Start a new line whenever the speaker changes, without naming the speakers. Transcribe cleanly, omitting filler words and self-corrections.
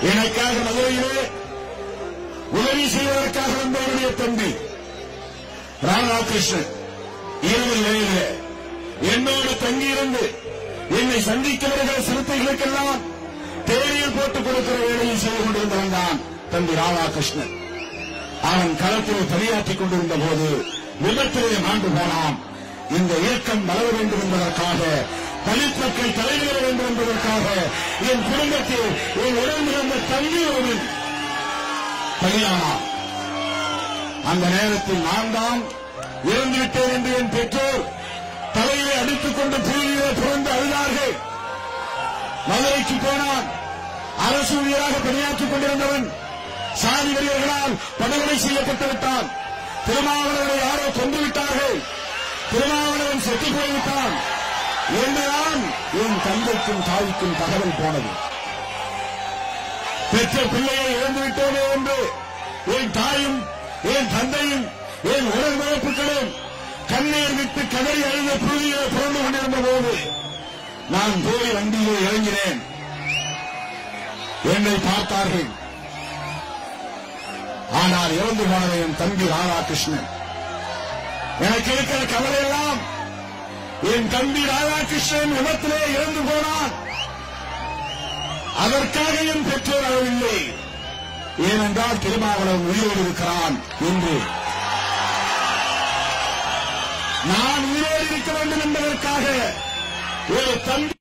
எனக்காக மதுரையிலே உதவி செய்வதற்காக வந்தவருடைய தம்பி ராதாகிருஷ்ணன் 20 வயதிலே என்னோடு தங்கியிருந்து என்னை சந்திக்க வருகிற சிறுத்தைகளுக்கெல்லாம் தேனியில் போட்டுக் கொடுக்கிற வேலையில் செய்து கொண்டிருந்தவன் தான் தம்பி ராதாகிருஷ்ணன். அவன் களத்தில் பணியாற்றிக் கொண்டிருந்த போது விபத்திலே மாண்டு போனான். இந்த இயக்கம் வளர வேண்டும் என்பதற்காக, தலித் மக்கள் தலைவர வேண்டும் என்பதற்காக என் குடும்பத்தில் என் உடம்பு வந்த தம்பி ஒருவன் பலியானான். அந்த நேரத்தில் நான் தான் இறந்துவிட்டேன் என்று என் பெற்றோர் தலையை அடித்துக் கொண்டு பூமியிலே புரண்டு அழுதார்கள். மதுரைக்கு போனான். அரசு ஊழியராக பணியாற்றிக் கொண்டிருந்தவன் சாதி வெறியர்களால் படுகொலை செய்யப்பட்டு விட்டான். திருமாவளவனை யாரோ கொன்றுவிட்டார்கள். திருமாவளவன் செத்துப் போய்விட்டான் என்றுதான் என் தந்தைக்கும் தாய்க்கும் தகவல் போனது. பெற்ற பிள்ளையை இழந்துவிட்டோமே என்று என் தாயும் என் தந்தையும் என் உடன்பிறப்புகளும் கண்ணீர் விட்டு கதறி அழுத புழுதியை புரண்டு கொண்டிருந்த போது நான் போய் வண்டியிலே இறங்கினேன். என்னை பார்த்தார்கள். ஆனால் இறந்து போனது என் தம்பி ராதாகிருஷ்ணன். எனக்கு இருக்கிற கவலையெல்லாம் என் தம்பி ராதாகிருஷ்ணன் விபத்திலே இறந்து போனான். அதற்காக என் பெற்றோர் அழவில்லை. ஏனென்றால் திருமாவளவன் உயிரோடு இருக்கிறான் என்று நான் உயிரோடு இருக்க வேண்டும் என்பதற்காக ஒரு தம்பி